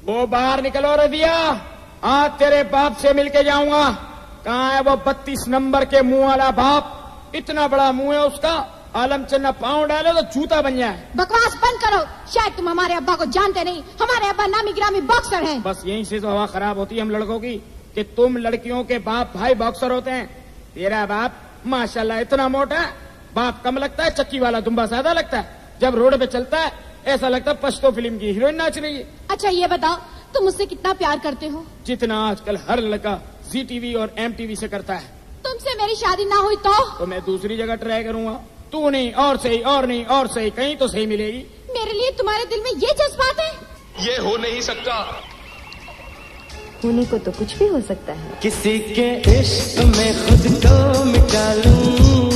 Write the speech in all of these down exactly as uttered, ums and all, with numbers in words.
वो बाहर निकलो रदिया, आज तेरे बाप से मिलके जाऊंगा। कहाँ है वो बत्तीस नंबर के मुंह वाला बाप? इतना बड़ा मुंह है उसका, आलम चन्ना पाँव डालो तो जूता बन जाए। बकवास बंद करो, शायद तुम हमारे अब्बा को जानते नहीं। हमारे अब्बा नामी गिरामी बॉक्सर हैं। बस यहीं से तो हवा खराब होती है हम लड़कों की, कि तुम लड़कियों के बाप भाई बॉक्सर होते हैं। तेरा बाप माशाल्लाह इतना मोटा है, बाप कम लगता है, चक्की वाला दुम्बा ज्यादा लगता है। जब रोड पे चलता है ऐसा लगता है पश्तो फिल्म की हीरोइन नाच रही है। अच्छा ये बताओ, तुम मुझसे कितना प्यार करते हो? जितना आजकल हर लड़का जी टीवी और एम टीवी से करता है। तुमसे मेरी शादी ना हुई तो? तो मैं दूसरी जगह ट्राई करूंगा। तू नहीं और सही, और नहीं और सही, कहीं तो सही मिलेगी। मेरे लिए तुम्हारे दिल में ये जज्बात है? ये हो नहीं सकता। होने को तो कुछ भी हो सकता है। किसी के इश्क में खुद को मिटा लूं,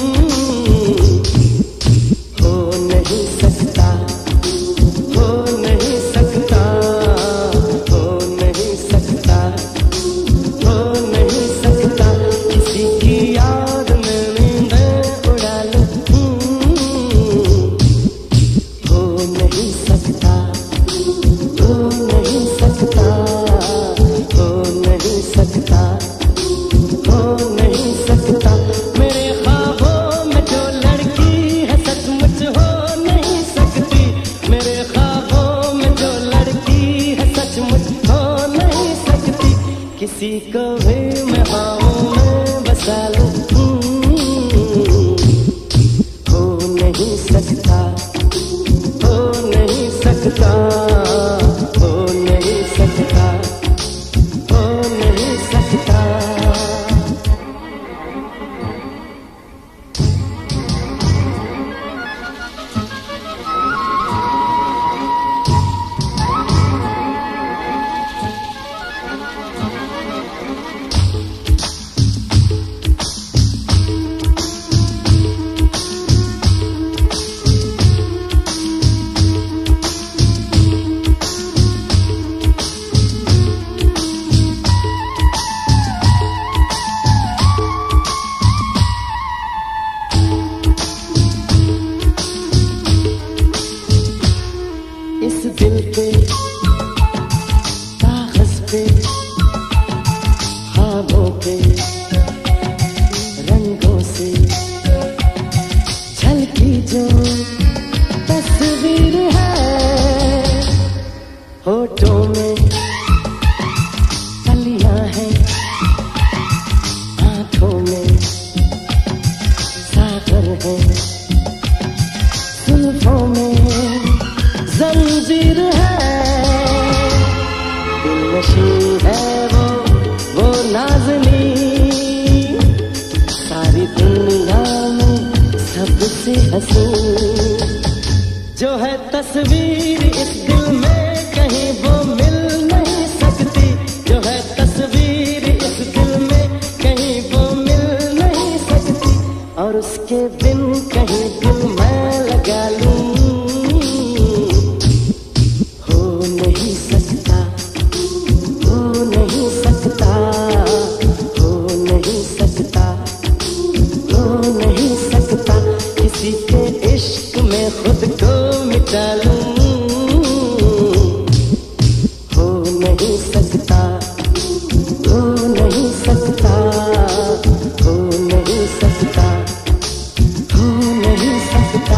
हो नहीं सकता, हो नहीं सकता, हो नहीं सकता, हो नहीं सकता। किसी की याद में नींदें उड़ा लूं, हो नहीं सकता, हो नहीं सकता, हो नहीं सकता, हो नहीं सकता। मेरे ख्वाबों में जो लड़की है सचमुच हो नहीं सकती, मेरे ख्वाबों में जो लड़की है सचमुच हो नहीं सकती। किसी को भी मैं ख्वाबों में बसा लूं, हो नहीं सकता, हो नहीं सकता, हो नहीं सकता, हो नहीं सकता। इस दिल पे कागज पे ख्वाबों पे रंगों से झलकी जो तस्वीर है, होठों में कलियां हैं, आंखों में सागर है, जुल्फों में जंजीर है, दिलनशी है वो वो नाज़नी, सारी दुनिया में सबसे हसीन जो है तस्वीर इस दिल में कहीं वो मिल नहीं सकती, जो है तस्वीर इस दिल में कहीं वो मिल नहीं सकती। और उसके बिन कहीं दिल मैं लगा लूं, नहीं सकता, हो नहीं सकता, हो नहीं सकता, हो नहीं सकता। किसी के इश्क में खुद को मिटा लूं, हो नहीं सकता, हो नहीं सकता, हो नहीं सकता, हो नहीं सकता।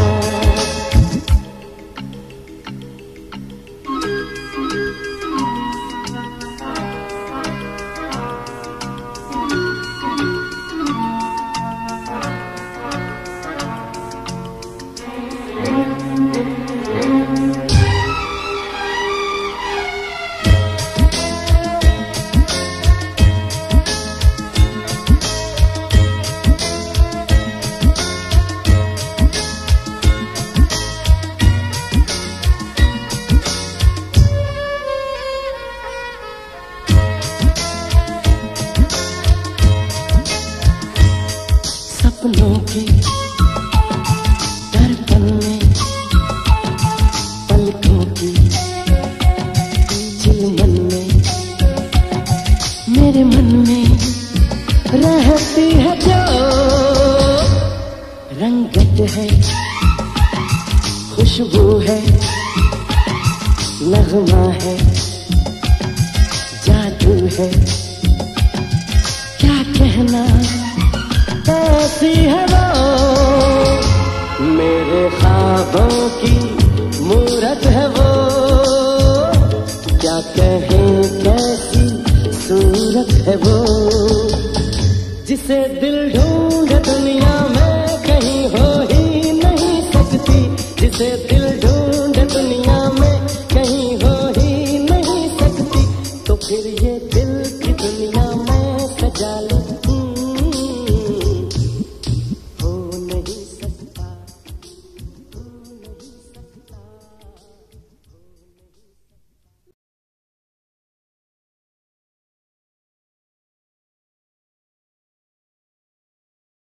सपनों के दर्पण में पलकों की चिलमन में मेरे मन में रहती है जो रंगत है, खुशबू है, नगमा है, है, क्या कहना कैसी है वो, मेरे ख्वाबों की मूरत है वो, क्या कहें कैसी सूरत है वो, जिसे दिल ढूंढे दुनिया में कहीं हो ही नहीं सकती, जिसे दिल ढूंढे दुनिया